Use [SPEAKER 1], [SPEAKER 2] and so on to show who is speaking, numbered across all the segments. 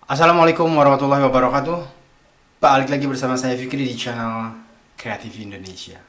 [SPEAKER 1] Assalamualaikum warahmatullahi wabarakatuh. Balik lagi bersama saya Fikri di channel Kreatif Indonesia.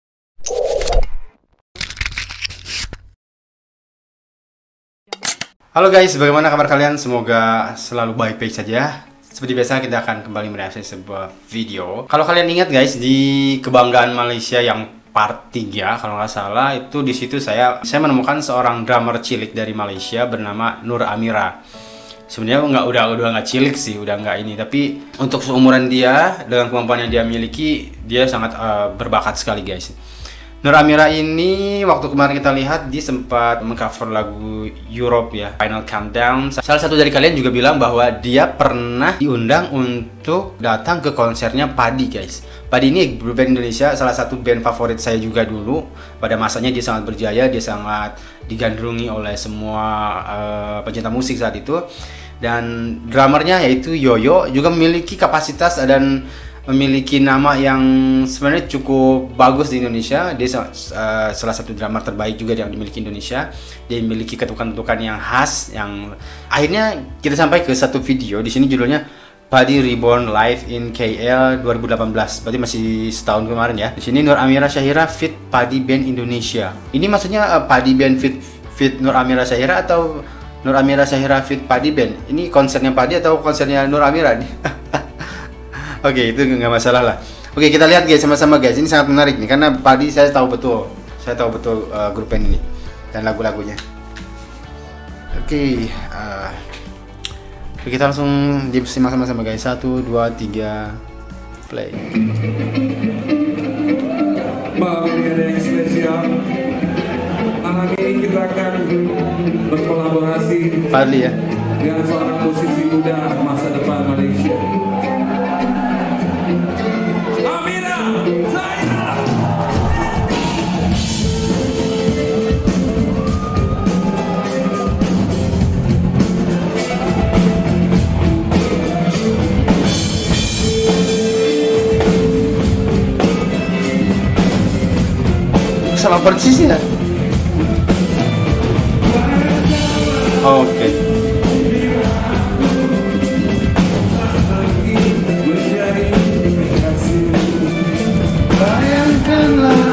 [SPEAKER 1] Halo guys, bagaimana kabar kalian? Semoga selalu baik-baik saja. Seperti biasa kita akan kembali mereaksi sebuah video. Kalau kalian ingat guys, di Kebanggaan Malaysia yang part 3 kalau nggak salah, itu di situ saya menemukan seorang drummer cilik dari Malaysia bernama Nur Amira. Sebenarnya udah nggak cilik sih, udah nggak ini, tapi untuk seumuran dia dengan kemampuan yang dia miliki, dia sangat berbakat sekali guys. Nur Amira ini waktu kemarin kita lihat dia sempat mengcover lagu Europe ya, Final Countdown. Salah satu dari kalian juga bilang bahwa dia pernah diundang untuk datang ke konsernya Padi guys. Padi ini band Indonesia, salah satu band favorit saya juga dulu. Pada masanya dia sangat berjaya, dia sangat digandrungi oleh semua pecinta musik saat itu. Dan drummernya yaitu Yoyo juga memiliki kapasitas dan memiliki nama yang sebenarnya cukup bagus di Indonesia. Dia salah satu drummer terbaik juga yang dimiliki Indonesia. Dia memiliki ketukan-ketukan yang khas yang akhirnya kita sampai ke satu video. Di sini judulnya Padi Reborn Live in KL 2018. Berarti masih setahun kemarin ya. Di sini Nur Amira Syahira fit Padi Band Indonesia. Ini maksudnya Padi Band fit Nur Amira Syahira atau Nur Amira Syahira fit Padi Band? Ini konsernya Padi atau konsernya Nur Amira nih? Oke, itu nggak masalah lah. Oke, kita lihat guys sama-sama guys. Ini sangat menarik nih karena Padi saya tahu betul grup band ini dan lagu-lagunya. Oke, kita langsung disimak sama-sama guys. 1, 2, 3, play.
[SPEAKER 2] Malam ini ada yang spesial. Malam ini kita akan berkolaborasi
[SPEAKER 1] Fadli ya
[SPEAKER 2] dengan seorang musisi muda masa depan Malaysia, Amira Syahira.
[SPEAKER 1] sama persis ya. Oke. Bayangkanlah.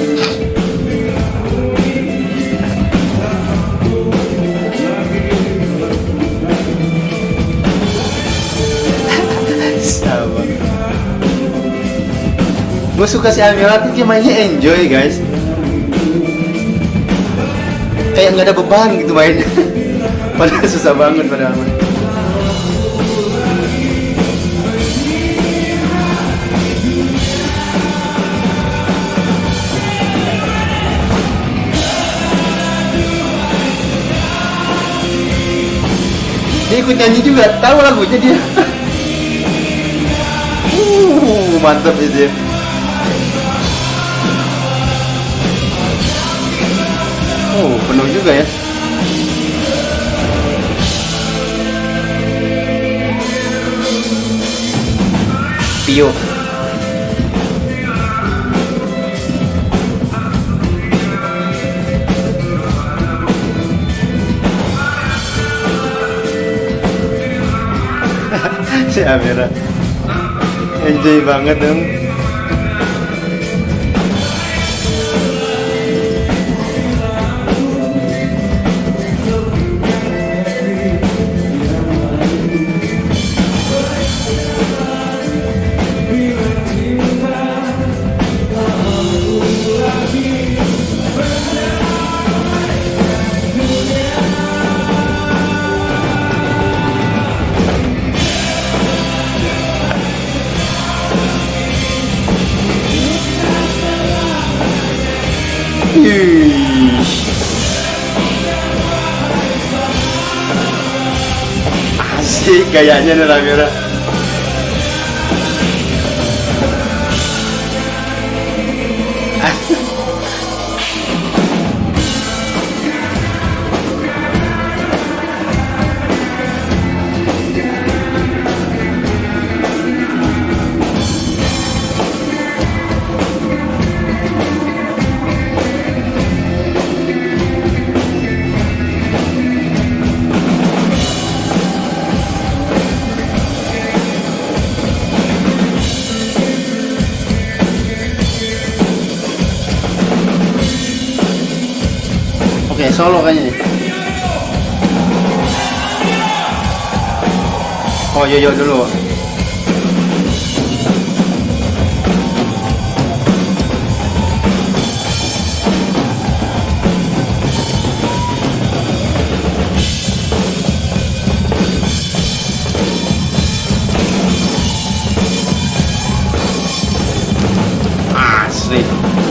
[SPEAKER 1] Sama. Gue suka si Amira tuh dia mainnya enjoy guys. Kayak nggak ada beban gitu mainnya. Padahal susah banget padahal. Dia ikut nyanyi juga, tahu lagunya dia. Mantap itu. Oh, penuh juga ya. Pio. Si Amira enjoy banget dong. Asik gayanya Nur Amira. solo kayaknya nih. Oh Yoyo dulu. Asli.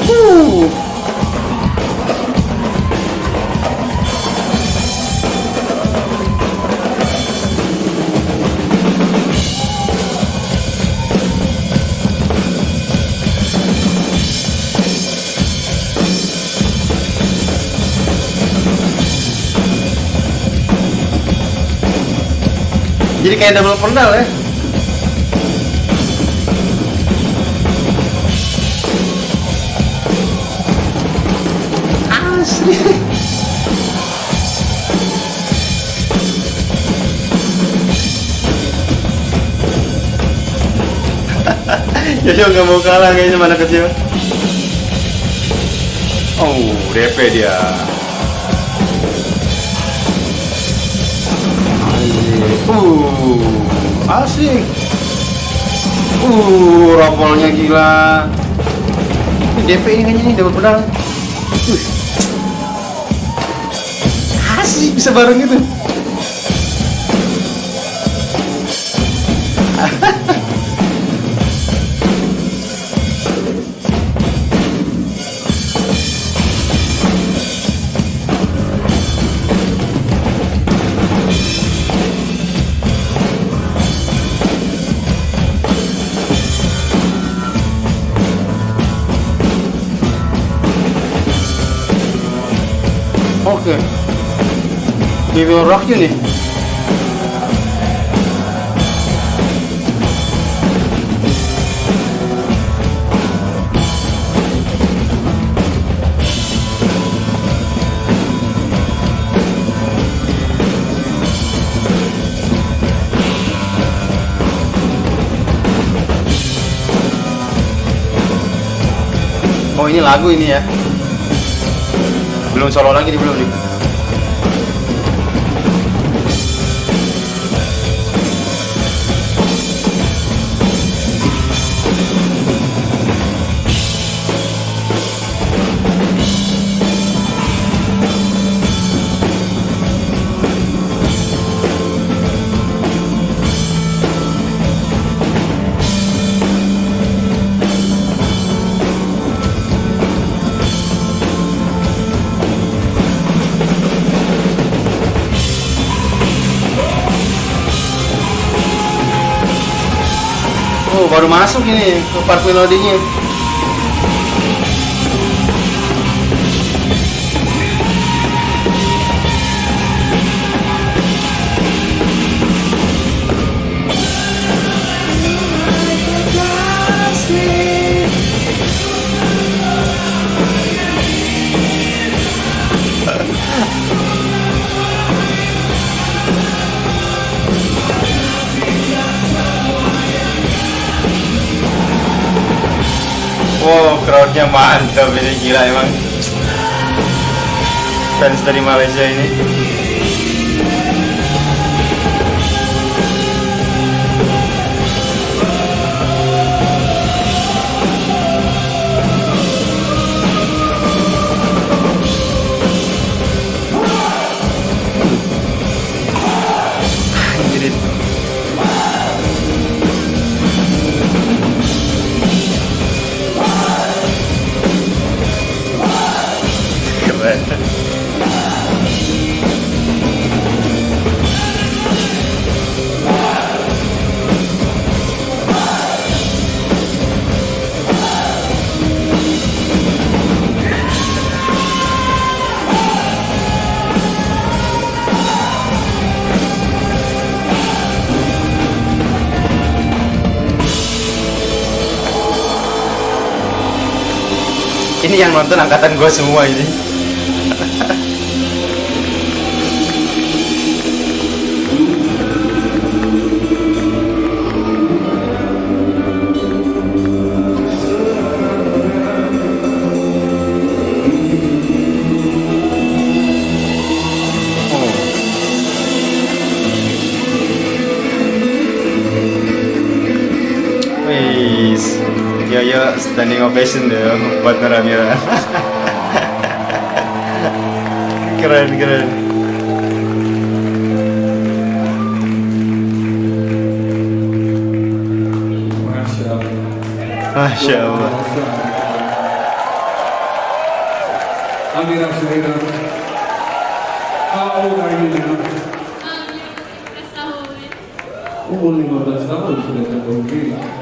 [SPEAKER 1] Jadi kayak double pedal ya. Asli. Yoyo nggak mau kalah kayaknya mana kecil. Oh, DP dia. Asik. Rompolnya gila. Ini DP ini kayaknya nih double pedal. Asik bisa bareng gitu. Oke, we will rock you nih. Oh ini lagu ini ya. Belum solo lagi nih, belum nih. Oh, baru masuk ini ke part melodinya. Wow, crowdnya mantap ini, gila emang fans dari Malaysia ini. Anjir. Keren. Ini yang nonton angkatan gue semua ini. Yo standing ovation dong buat Nur Amira. Keren. Masya Allah.
[SPEAKER 2] Amira Shahira, how old are you now?
[SPEAKER 3] 15 tahun.
[SPEAKER 2] Umur 15 tahun sudah terbukti.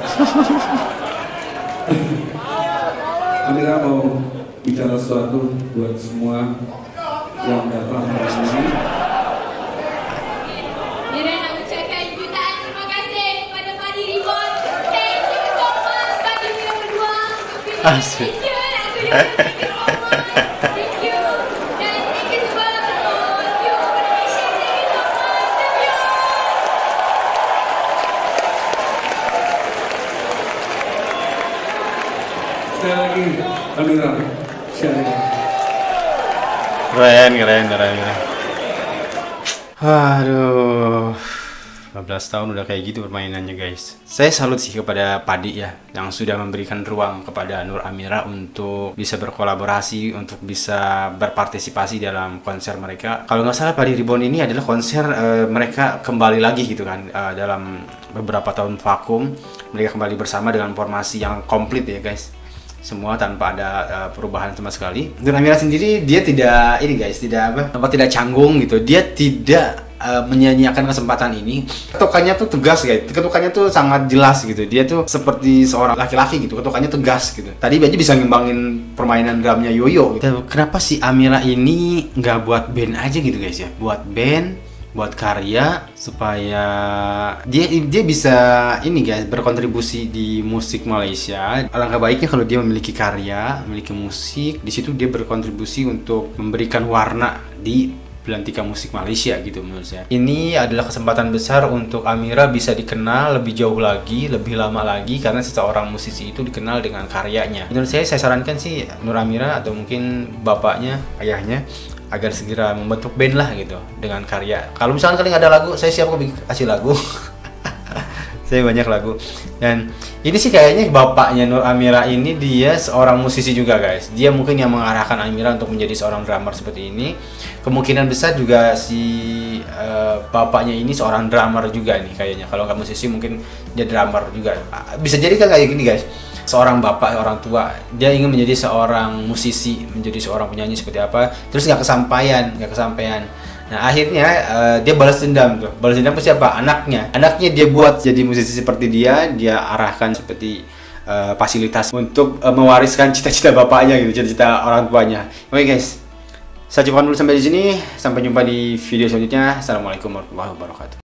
[SPEAKER 2] Amira mau bicara sesuatu buat semua yang datang hari ini.
[SPEAKER 3] Mira nak ucapkan jutaan terima kasih kepada Padi Ribbon. Thank you so much Padi Mira berdua untuk video
[SPEAKER 1] Asik.
[SPEAKER 3] Indonesia. Aku juga thank you so much. Thank you. Dan thank you semua untuk you Indonesia. Thank you so much. Thank you.
[SPEAKER 2] Sekali lagi, Amira Shahira.
[SPEAKER 1] Keren. Aduh, 15 tahun udah kayak gitu permainannya guys. Saya salut sih kepada Padi ya, yang sudah memberikan ruang kepada Nur Amira untuk bisa berkolaborasi, untuk bisa berpartisipasi dalam konser mereka. Kalau nggak salah Padi Ribbon ini adalah konser mereka kembali lagi gitu kan, dalam beberapa tahun vakum. Mereka kembali bersama dengan formasi yang komplit ya guys. Semua tanpa ada perubahan sama sekali. Nur Amira sendiri dia tidak ini guys, tidak canggung gitu. Dia tidak menyanyiakan kesempatan ini. Ketukannya tuh tegas guys. Ketukannya tuh sangat jelas gitu. Dia tuh seperti seorang laki-laki gitu. Ketukannya tegas gitu. Tadi aja bisa ngembangin permainan drumnya Yoyo gitu. Kenapa si Amira ini nggak buat band aja gitu guys ya? Buat band, buat karya supaya dia bisa ini guys berkontribusi di musik Malaysia. Alangkah baiknya kalau dia memiliki karya, memiliki musik, di situ dia berkontribusi untuk memberikan warna di belantika musik Malaysia gitu menurut saya. Ini adalah kesempatan besar untuk Amira bisa dikenal lebih jauh lagi, lebih lama lagi karena seseorang musisi itu dikenal dengan karyanya. Menurut saya sarankan sih Nur Amira atau mungkin bapaknya, ayahnya agar segera membentuk band lah gitu dengan karya. Kalau misalkan kalian ada lagu, saya siap kok kasih lagu. Saya banyak lagu. Dan ini sih kayaknya bapaknya Nur Amira ini dia seorang musisi juga guys. Dia mungkin yang mengarahkan Amira untuk menjadi seorang drummer seperti ini. Kemungkinan besar juga si bapaknya ini seorang drummer juga nih kayaknya. Kalau nggak musisi mungkin dia drummer juga. Bisa jadi kan kayak gini guys. Seorang bapak, orang tua, dia ingin menjadi seorang musisi, menjadi seorang penyanyi seperti apa, terus nggak kesampaian. Nah akhirnya dia balas dendam tuh. Balas dendam ke siapa? Anaknya dia buat jadi musisi seperti dia arahkan seperti fasilitas untuk mewariskan cita-cita bapaknya gitu, cita-cita orang tuanya. Oke guys, saya cukupkan dulu sampai di sini. Sampai jumpa di video selanjutnya. Assalamualaikum warahmatullahi wabarakatuh.